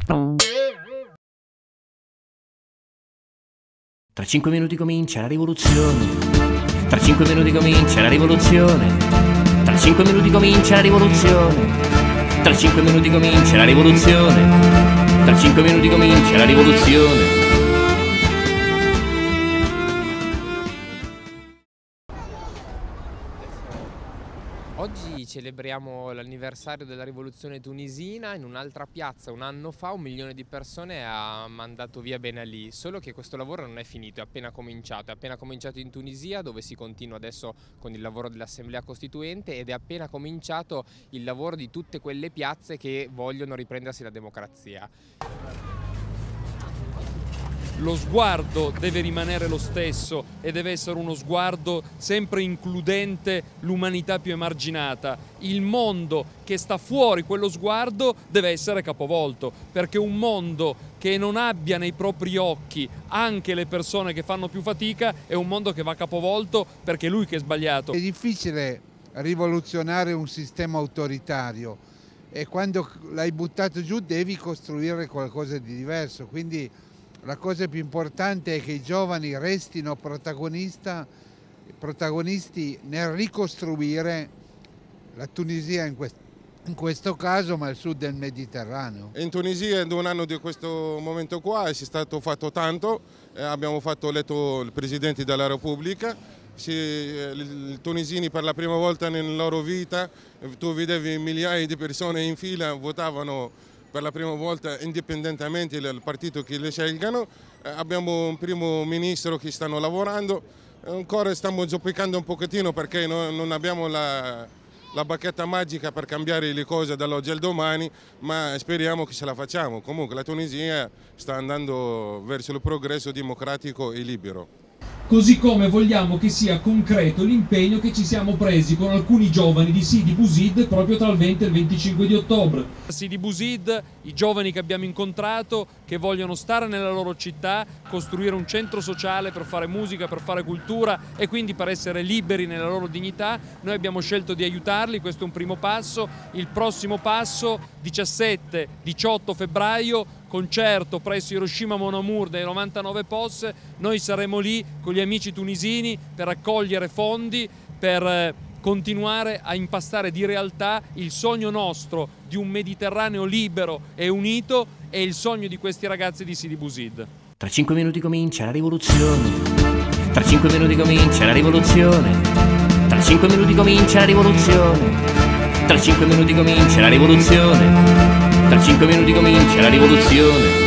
Tra 5 minuti comincia la rivoluzione. Tra 5 minuti comincia la rivoluzione. Tra 5 minuti comincia la rivoluzione. Tra 5 minuti comincia la rivoluzione. Tra 5 minuti comincia la rivoluzione. Oggi celebriamo l'anniversario della rivoluzione tunisina. In un'altra piazza un anno fa 1 milione di persone ha mandato via Ben Ali, solo che questo lavoro non è finito, è appena cominciato in Tunisia, dove si continua adesso con il lavoro dell'Assemblea Costituente, ed è appena cominciato il lavoro di tutte quelle piazze che vogliono riprendersi la democrazia. Lo sguardo deve rimanere lo stesso e deve essere uno sguardo sempre includente l'umanità più emarginata. Il mondo che sta fuori quello sguardo deve essere capovolto, perché un mondo che non abbia nei propri occhi anche le persone che fanno più fatica è un mondo che va capovolto, perché è lui che è sbagliato. È difficile rivoluzionare un sistema autoritario e quando l'hai buttato giù devi costruire qualcosa di diverso, quindi la cosa più importante è che i giovani restino protagonisti nel ricostruire la Tunisia in questo caso, ma il sud del Mediterraneo. In Tunisia, in un anno di questo momento qua, è stato fatto tanto, abbiamo eletto il Presidente della Repubblica, i tunisini per la prima volta nella loro vita, tu vedevi migliaia di persone in fila, votavano per la prima volta indipendentemente dal partito che le scelgano. Abbiamo un primo ministro che stanno lavorando, ancora stiamo zoppicando un pochettino perché non abbiamo la bacchetta magica per cambiare le cose dall'oggi al domani, ma speriamo che ce la facciamo. Comunque la Tunisia sta andando verso il progresso democratico e libero. Così come vogliamo che sia concreto l'impegno che ci siamo presi con alcuni giovani di Sidi Bouzid proprio tra il 20 e il 25 di ottobre. Sidi Bouzid, i giovani che abbiamo incontrato, che vogliono stare nella loro città, costruire un centro sociale per fare musica, per fare cultura e quindi per essere liberi nella loro dignità. Noi abbiamo scelto di aiutarli, questo è un primo passo. Il prossimo passo, 17-18 febbraio, concerto presso Hiroshima Mon Amour dei 99 POS. Noi saremo lì con gli amici tunisini per raccogliere fondi, per continuare a impastare di realtà il sogno nostro di un Mediterraneo libero e unito e il sogno di questi ragazzi di Sidi Bouzid. Tra 5 minuti comincia la rivoluzione. Tra 5 minuti comincia la rivoluzione. Tra 5 minuti comincia la rivoluzione. Tra 5 minuti comincia la rivoluzione. Tra 5 minuti comincia la rivoluzione.